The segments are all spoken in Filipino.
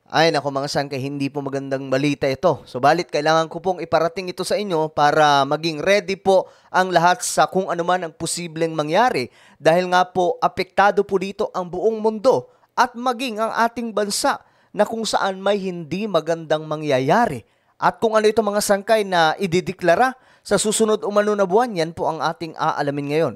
Ay, naku mga sangkay, hindi po magandang balita ito. Subalit, kailangan ko pong iparating ito sa inyo para maging ready po ang lahat sa kung ano man ang posibleng mangyari. Dahil nga po, apektado po dito ang buong mundo at maging ang ating bansa na kung saan may hindi magandang mangyayari. At kung ano ito mga sangkay na idideklara sa susunod umano na buwan, yan po ang ating aalamin ngayon.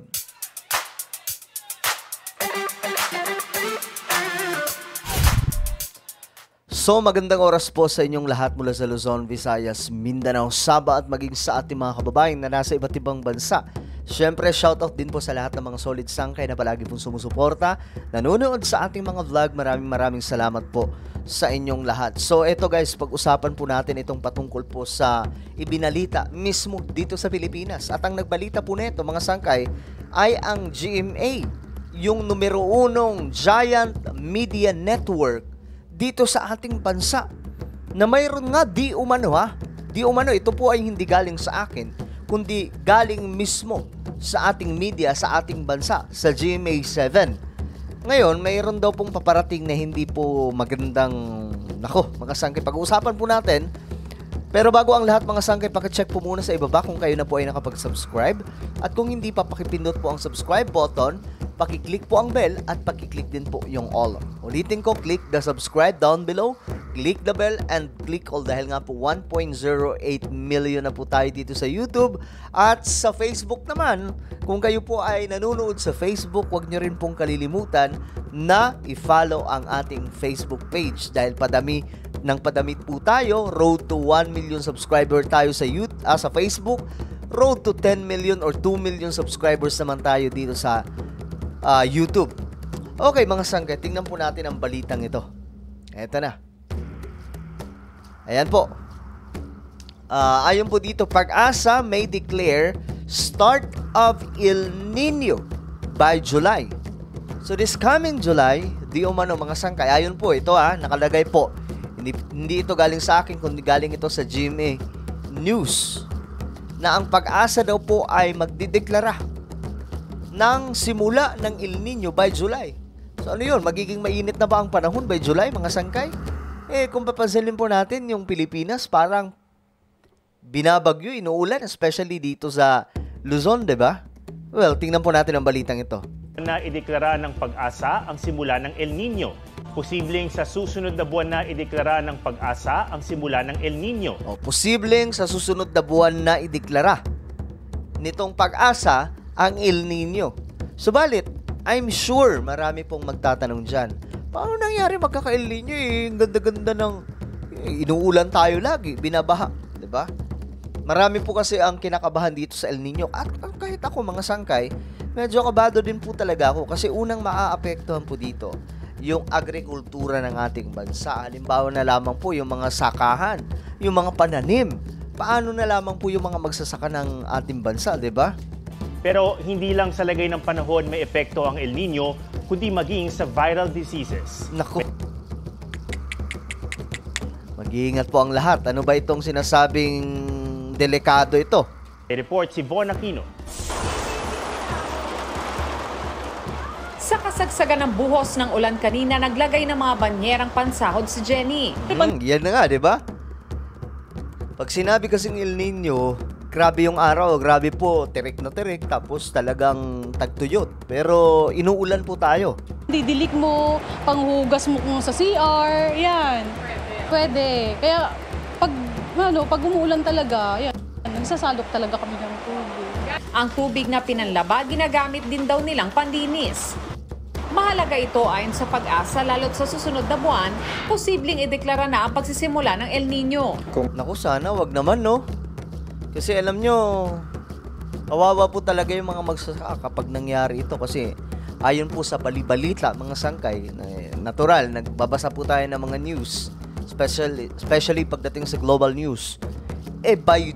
So magandang oras po sa inyong lahat mula sa Luzon, Visayas, Mindanao, Sabah at maging sa ating mga kababayan na nasa iba't ibang bansa. Siyempre, shoutout din po sa lahat ng mga solid sangkay na palagi pong sumusuporta, nanonood sa ating mga vlog. Maraming salamat po sa inyong lahat. So eto guys, pag-usapan po natin itong patungkol po sa ibinalita mismo dito sa Pilipinas. At ang nagbalita po nito mga sangkay ay ang GMA, yung numero 1 giant media network dito sa ating bansa, na mayroon nga di umano ito po ay hindi galing sa akin, kundi galing mismo sa ating media, sa ating bansa, sa GMA7. Ngayon, mayroon daw pong paparating na hindi po magandang, mga sangkay, pag-uusapan po natin. Pero bago ang lahat mga sangkay, pakicheck po muna sa ibaba kung kayo na po ay nakapag-subscribe. At kung hindi pa, pakipindot po ang subscribe button, pakiclick po ang bell at pakiclick din po yung all. Ulitin ko, click the subscribe down below, click the bell and click all dahil nga po 1.08 million na po tayo dito sa YouTube. At sa Facebook naman, kung kayo po ay nanonood sa Facebook, huwag nyo rin pong kalilimutan na i-follow ang ating Facebook page dahil padami po tayo. Road to 1 million subscriber tayo sa sa Facebook. Road to 10 million or 2 million subscribers naman tayo dito sa YouTube. Okay mga sangkay, tingnan po natin ang balitang ito. Eto na. Ayan po. Ayon po dito, Pag-asa may declare start of El Nino by July. So this coming July, di umano mga sangkay, ayon po ito nakalagay po. Hindi ito galing sa akin, kundi galing ito sa GMA News, na ang Pag-asa daw po ay magdideklara ng simula ng El Nino by July. So ano yun? Magiging mainit na ba ang panahon by July, mga sangkay? Kung papansinin po natin, yung Pilipinas parang binabagyo, inuulan, especially dito sa Luzon, diba? Well, tingnan po natin ang balitang ito. Na ideklara ng Pag-asa ang simula ng El Nino. Posibleng sa susunod na buwan na ideklara ng Pag-asa ang simula ng El Nino. Posibleng sa susunod na buwan na ideklara nitong Pag-asa ang El Nino. Subalit, I'm sure marami pong magtatanong dyan, paano nangyari magkaka-El Nino Ang ganda-ganda ng inuulan tayo lagi, binabaha, diba? Marami po kasi ang kinakabahan dito sa El Nino. At kahit ako mga sangkay, medyo kabado din po talaga ako kasi unang maaapektuhan po dito yung agrikultura ng ating bansa. Halimbawa na lamang po yung mga sakahan, yung mga pananim. Paano na lamang po yung mga magsasaka ng ating bansa, diba? Pero hindi lang sa lagay ng panahon may epekto ang El Nino, kundi maging sa viral diseases. Naku. Mag-iingat po ang lahat. Ano ba itong sinasabing delikado ito? I-report si Von Aquino. Sa kasagsagan ng buhos ng ulan kanina, naglagay ng mga banyerang pansahod si Jenny. Yan na nga, di ba? Pag sinabi kasing El Nino, grabe yung araw, grabe po, tirik na tirik, tapos talagang tagtuyot. Pero inuulan po tayo. Didilik mo, panghugas mo kung sa CR, yan. Pwede. Kaya pag umuulan talaga, yan, nagsasalok talaga kami ng tubig. Ang tubig na pinanlaba, ginagamit din daw nilang panlinis. Mahalaga ito ayon sa Pag-asa, lalo't sa susunod na buwan, posibleng ideklara na ang pagsisimula ng El Nino. Naku, sana wag naman, no? Kasi alam nyo, kawawa po talaga yung mga magsasaka kapag nangyari ito. Kasi ayon po sa balibalita, mga sangkay, natural, nagbabasa po tayo ng mga news, especially pagdating sa global news. By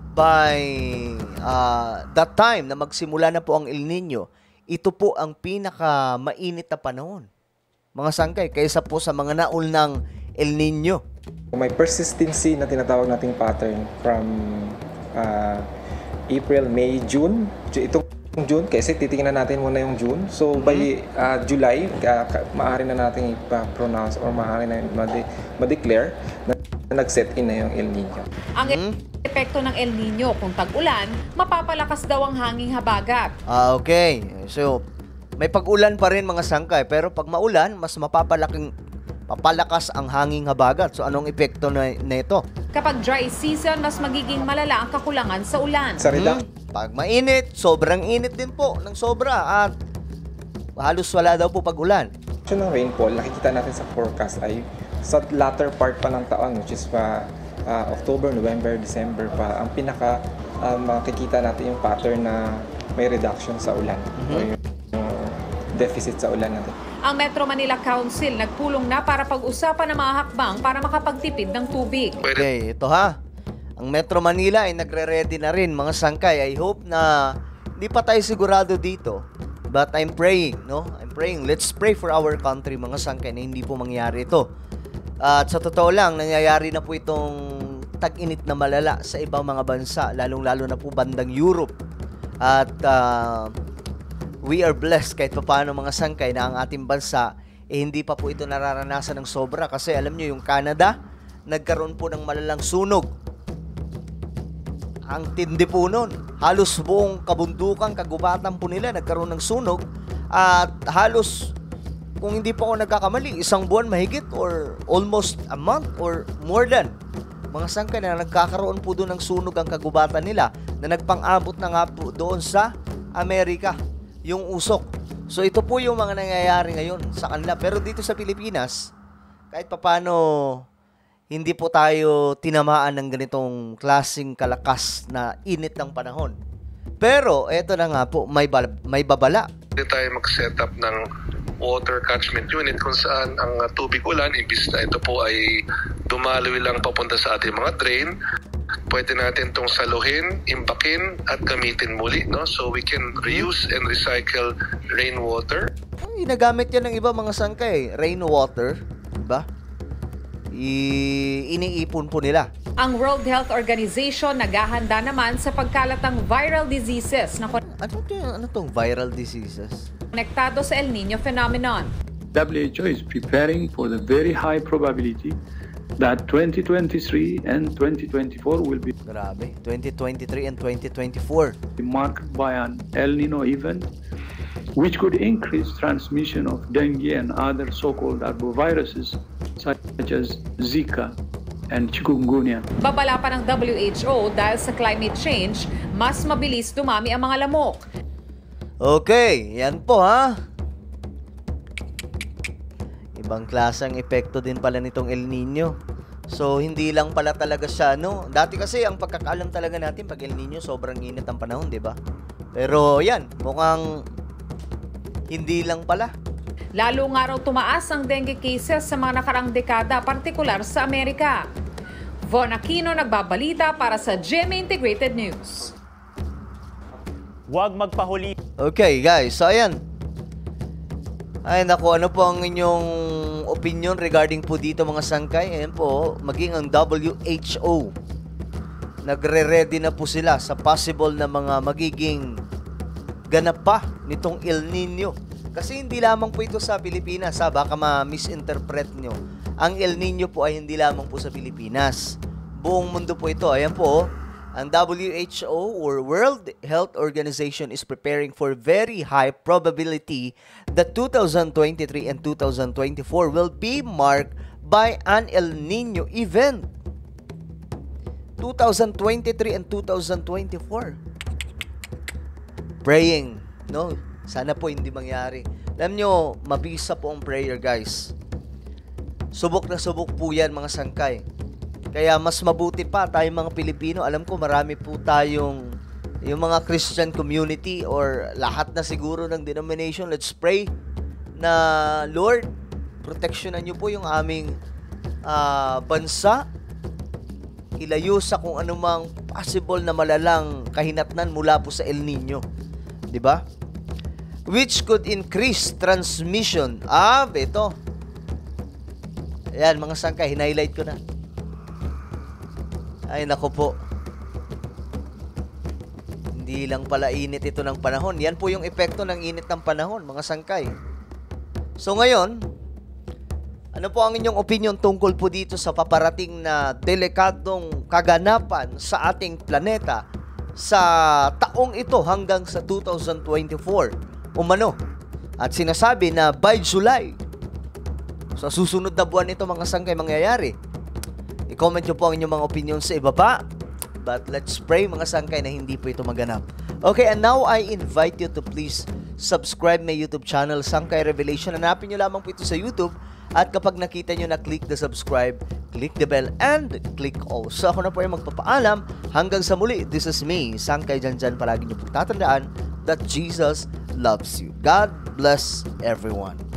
that time na magsimula na po ang El Nino, ito po ang pinaka-mainit na panahon, mga sangkay, kaysa po sa mga naunang El Nino. May persistency na tinatawag nating pattern from April, May, June. Itong June kasi titingnan natin muna yung June. So by July, maaari na natin i-pronounce or maaari na ma-declare na nag-set in na yung El Nino. Ang epekto ng El Nino kung tag-ulan, mapapalakas daw ang hanging habagat. Okay. So, may pag-ulan pa rin mga sangkay, pero pag maulan, mas papalakas ang hanging habagat. So, anong epekto na ito? Kapag dry season, mas magiging malala ang kakulangan sa ulan. Sa Pag mainit, sobrang init din po ng sobra at halos wala daw po pag-ulan. ng rainfall, nakikita natin sa forecast ay sa latter part pa ng taon, which is October, November, December pa, ang pinaka makikita natin yung pattern na may reduction sa ulan. O yung deficit sa ulan natin. Ang Metro Manila Council nagpulong na para pag-usapan ng mga hakbang para makapagtipid ng tubig. Okay, ito ha. Ang Metro Manila ay nagre-ready na rin mga sangkay. I hope na hindi pa tayo sigurado dito. But I'm praying, no? I'm praying. Let's pray for our country mga sangkay na hindi po mangyari ito. At sa totoo lang, nangyayari na po itong tag-init na malala sa ibang mga bansa, lalong-lalo na po bandang Europe. At we are blessed kahit pa paano mga sangkay na ang ating bansa hindi pa po ito nararanasan ng sobra. Kasi alam nyo, yung Canada, nagkaroon po ng malalang sunog. Ang tindi po nun. Halos buong kabundukan, kagubatan po nila nagkaroon ng sunog. At halos, kung hindi po ako nagkakamali, 1 buwan mahigit or almost a month or more than. Mga sangkay na nagkakaroon po doon ng sunog ang kagubatan nila na nagpang-abot na nga po doon sa Amerika, yung usok. So ito po yung mga nangyayari ngayon sa kanila. Pero dito sa Pilipinas, kahit papano hindi po tayo tinamaan ng ganitong klaseng kalakas na init ng panahon. Pero eto na nga po, may babala. Hindi tayo mag-set up ng water catchment unit kung saan ang tubig ulan, imbis na ito po ay dumaloy lang papunta sa ating mga drain, pwede natin itong saluhin, imbakin at gamitin muli, no? So we can reuse and recycle rainwater. Ginagamit yan ng iba mga sangkay, rainwater, diba? Iniipon po nila. Ang World Health Organization naghahanda naman sa pagkalatang viral diseases na Ano tong viral diseases? konektado sa El Nino phenomenon. WHO is preparing for the very high probability that 2023 and 2024 will be Grabe, 2023 and 2024. marked by an El Nino event, which could increase transmission of dengue and other so-called arboviruses such as Zika and chikungunya. Babala pa ng WHO dahil sa climate change, mas mabilis dumami ang mga lamok. Okay, yan po ha. Ibang klaseng epekto din pala nitong El Nino. So, hindi lang pala talaga siya, no? Dati kasi, ang pagkakaalam talaga natin, pag El Nino, sobrang init ang panahon, di ba? Pero, yan, mukhang hindi lang pala. Lalo nga raw tumaas ang dengue cases sa mga nakaraang dekada, partikular sa Amerika. Von Aquino nagbabalita para sa GMA Integrated News. Huwag magpahuli. Okay, guys. So, ayan. Ay, naku, ano po ang inyong opinion regarding po dito mga sangkay? Ayan po, maging ang WHO. Nagre-ready na po sila sa possible na mga magiging ganap pa nitong El Nino. Kasi hindi lamang po ito sa Pilipinas, ha? Baka ma-misinterpret nyo. Ang El Nino po ay hindi lamang po sa Pilipinas. Buong mundo po ito. Ayan po, ang WHO or World Health Organization is preparing for very high probability that 2023 and 2024 will be marked by an El Nino event. 2023 and 2024. Praying, no? Sana po hindi mangyari. Alam nyo, mabisa po ang prayer, guys. Subok na subok po yan, mga sangkay. Kaya mas mabuti pa tayong mga Pilipino. Alam ko marami po tayong yung mga Christian community or lahat na siguro ng denomination. Let's pray na Lord, proteksyonan niyo po yung aming bansa. Ilayo sa kung anumang possible na malalang kahinatnan mula po sa El Nino. 'Di ba? Which could increase transmission. Ito. Ayan, mga sangkay, hinighlight ko na. Ay, nako po. Hindi lang pala init ito ng panahon. Yan po yung epekto ng init ng panahon, mga sangkay. So ngayon, ano po ang inyong opinion tungkol po dito sa paparating na delikadong kaganapan sa ating planeta sa taong ito hanggang sa 2024 umano? At sinasabi na by July, sa susunod na buwan ito mga sangkay mangyayari. I-comment nyo po ang inyong mga opinion sa ibaba. But let's pray mga sangkay na hindi po ito maganap. Okay, and now I invite you to please subscribe my YouTube channel, Sangkay Revelation. Hanapin nyo lamang po ito sa YouTube. At kapag nakita nyo na click the subscribe, click the bell, and click all. So ako na po ay magpapaalam. Hanggang sa muli, this is me, Sangkay Janjan. Palagi nyo po tatandaan that Jesus loves you. God bless everyone.